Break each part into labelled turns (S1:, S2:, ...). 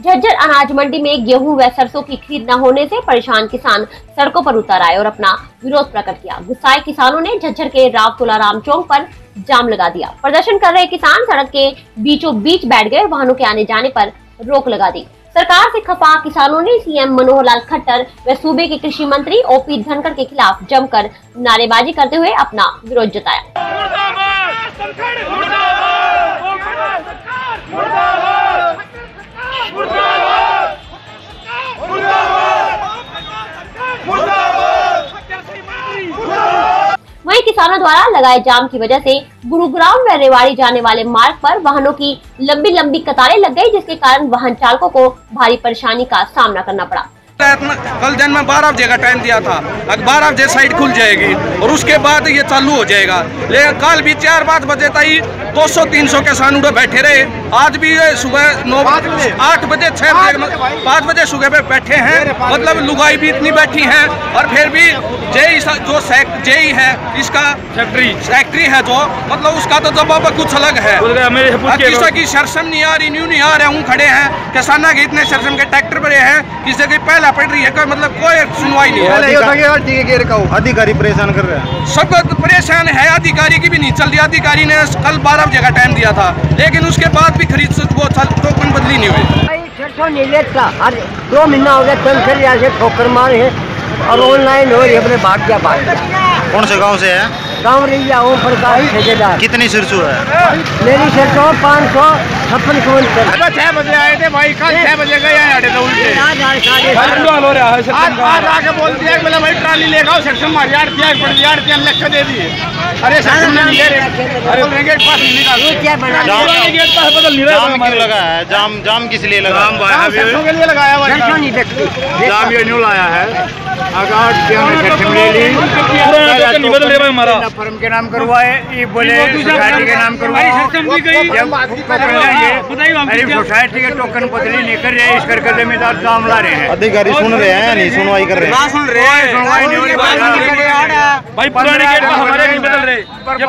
S1: झज्जर अनाज मंडी में गेहूं व सरसों की खरीद न होने से परेशान किसान सड़कों पर उतर आए और अपना विरोध प्रकट किया। गुस्साए किसानों ने झज्जर के राव तुलाराम चौक पर जाम लगा दिया। प्रदर्शन कर रहे किसान सड़क के बीचों बीच बैठ गए। वाहनों के आने जाने पर रोक लगा दी। सरकार से खफा किसानों ने सीएम मनोहर लाल खट्टर व सूबे के कृषि मंत्री ओपी धनखड़ के खिलाफ जमकर नारेबाजी करते हुए अपना विरोध जताया। वहीं किसानों द्वारा लगाए जाम की वजह से गुरुग्राम व रेवाड़ी जाने वाले मार्ग पर वाहनों की लंबी लंबी कतारें लग गई, जिसके कारण वाहन चालकों को भारी परेशानी का सामना करना पड़ा।
S2: कल दिन में 12 बजे का टाइम दिया था, अब 12 बजे साइड खुल जाएगी और उसके बाद ये चालू हो जाएगा। लेकिन कल भी 4-5 बजे तक 200-300 किसान उड़े बैठे रहे। आज भी सुबह 8 बजे 6 बजे 5 बजे सुबह पे बैठे हैं। मतलब लुगाई भी इतनी बैठी है और फिर भी जो जेई है इसका फैक्ट्री है जो मतलब उसका तो जवाब कुछ अलग है। किसी की शर्षम नहीं आ रही, न्यू नहीं आ रहे, खड़े हैं किसाना के इतने शर्षम के ट्रैक्टर बड़े हैं, किसी की पहला पड़ रही है, मतलब कोई सुनवाई नहीं है।
S3: अधिकारी परेशान कर रहे हैं,
S2: सब परेशान है। अधिकारी की भी नहीं चल रही। अधिकारी ने कल 12 बजे का टाइम दिया था, लेकिन उसके बाद भी खरीद वो टोकन बदली नहीं हुई।
S4: 2 महीना हो गया तंत्र ठोकर मारे है और ऑनलाइन हो रही है। भाग गया।
S3: कौन से गांव से है?
S4: गाँव रैया ओम प्रकाश ठेकेदार।
S3: कितनी सिरसू है?
S4: मेरी सरसों 556 क्विंटल।
S2: 6 बजे आए थे भाई, कल 6 बजे गए आके बोल दिया कि भाई ट्राली ले आओ, सेक्शन में 1000 रुपया लिख के दे दिए। अरे सेक्शन में नहीं दे रहे, अरे गेट पास नहीं निकाल। गेट पास बदल नहीं रहा।
S3: जाम क्यों लगा है? जाम किस लिए लगा?
S2: सरसों के लिए लगाया हुआ है।
S3: जाम ये न्यू लाया है। अगर फर्म के नाम करवाए, ये बोले सोसाइटी के नाम करवाए, सोसाइटी के टोकन बदली नहीं कर रहे, इस करके जमींदार जाम ला रहे हैं। अधिकारी सुन रहे हैं, नहीं सुनवाई कर रहे हैं।
S2: सुन रहे हैं, सुनवाई नहीं हो रही भाई। पुराने गेट पर हमारे नहीं बदल रहे।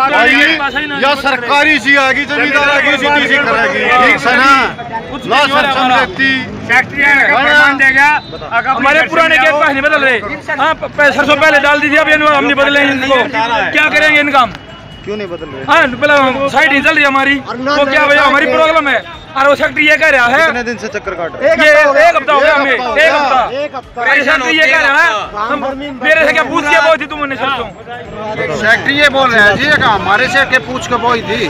S3: या सरकारी सी आ गई, जमींदार आ गई, सीधी सी करेगी। ठीक है ना? ना सक्षम व्यक्ति
S2: फैक्ट्री देगा। हमारे पुराने गेट पास नहीं बदल रहे। हाँ, सरसों पहले डाल दीजिए, अब हम नहीं बदले इनको। क्या करेंगे इनका?
S3: क्यों नहीं बदल रहे?
S2: हाँ, पहले साइड नहीं चल रही हमारी, तो क्या भैया हमारी प्रॉब्लम है। और वो फैक्ट्री ये कह रहा है
S3: कितने दिन से चक्कर काट रहे हैं?
S2: ये 1 हफ्ता हो गया हमें। 1 हफ्ता फैक्ट्री ये कह रहा है। मेरे से क्या पूछ के बोई थी तुमने? सरसों फैक्ट्री ये बोल रहे हैं जी, हमारे से के पूछ के बोई थी।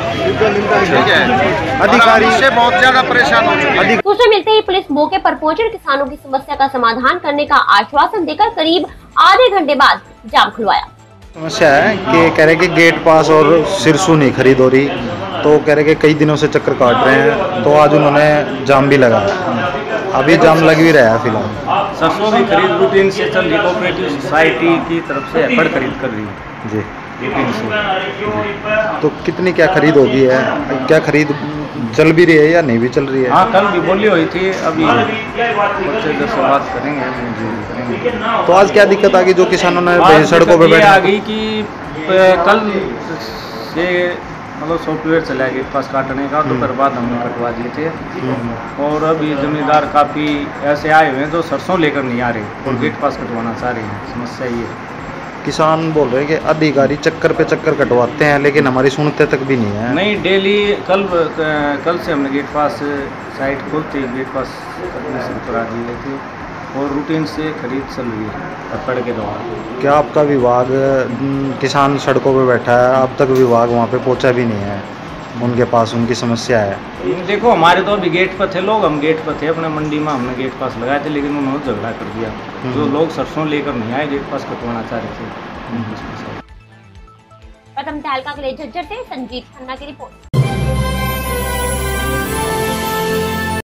S2: ठीक है, अधिकारी से बहुत ज्यादा परेशान हो चुके हैं।
S1: सूचना मिलते ही पुलिस मौके पर पहुंचकर किसानों की समस्या का समाधान करने का आश्वासन देकर करीब आधे घंटे बाद जाम खुलवाया।
S3: समस्या है कि कह रहे कि गेट पास और सिरसू नहीं खरीद हो रही, तो कह रहे कि कई दिनों से चक्कर काट रहे हैं, तो आज उन्होंने जाम भी लगाया। अभी जाम लग भी रहा है फिलहाल।
S5: सरसों की खरीद रूटीन से चल रही, कोऑपरेटिव सोसाइटी की तरफ से एफर्ट खरीद कर रही है
S3: जी
S5: रूटीन से।
S3: तो कितनी क्या खरीद होगी है? क्या खरीद चल भी रही है या नहीं भी चल रही है?
S5: हाँ, कल भी बोली हुई थी, अभी बच्चे से बात करेंगे।
S3: तो आज क्या दिक्कत आ गई जो किसानों ने सड़कों पे बैठे?
S5: आ गई कि कल से मतलब सॉफ्टवेयर चला गेट पास काटने का, दोपहर बाद हमने कटवा दिए थे। और अभी जमींदार काफ़ी ऐसे आए हुए हैं जो सरसों लेकर नहीं आ रहे और गेट पास कटवाना चाह रहे हैं। समस्या ये है।
S3: किसान बोल रहे हैं कि अधिकारी चक्कर पे चक्कर कटवाते हैं, लेकिन हमारी सुनते तक भी नहीं है।
S5: नहीं, डेली कल से हमने गेट पास साइट खोलते ही गेट पास कटने शुरू करा दिए थे और रूटीन से खरीद चल रही है पकड़ के दौरान।
S3: क्या आपका विभाग, किसान सड़कों पे बैठा है, अब तक विभाग वहाँ पे पहुँचा भी नहीं है उनके पास? उनकी समस्या है।
S5: देखो, हमारे तो अभी गेट पर थे लोग, हम गेट पर थे अपने मंडी में, हमने गेट पास लगाए थे, लेकिन उन्होंने झगड़ा कर दिया। जो लोग सरसों लेकर नहीं आए, गेट पास कटवाना चाह रहे थे।
S1: प्रथम तहलका के लिए झज्जर से संजीत खन्ना की रिपोर्ट।